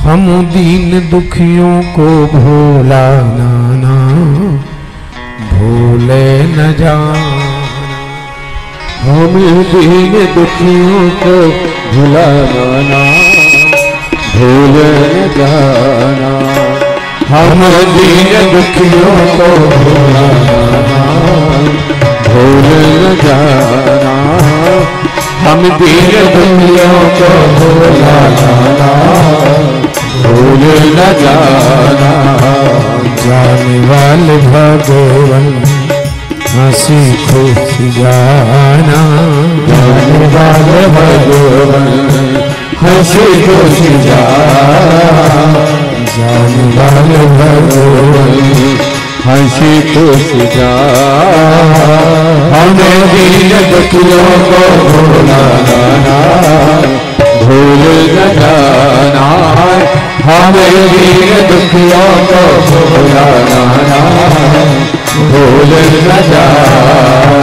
हम दीन दुखियों को भोला नाना भूले न जाना। हम दीन दुखियों को भुला नाना भूल न जाना। हम दीन दुखियों को भोला नाना भूल न जाना। हम दीन दुखियों को भोला नाना भूल न जाना। जाने वाले भगवान हंसी खुशी जाना। जाने वाले भगवान हंसी खुशी जाना। जाने वाले भगवान हंसी खुशी जाना। हमें दीन दुखियों को भोला नाना भूल न जाना। हमें दीन दुखियों को भोला नाना भूल न जाना।